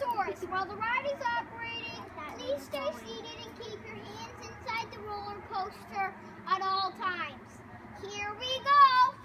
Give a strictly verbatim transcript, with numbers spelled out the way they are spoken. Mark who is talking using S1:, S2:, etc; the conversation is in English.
S1: Tyrannosaurus. While the ride is operating, please stay seated and keep your hands inside the roller coaster at all times. Here we go!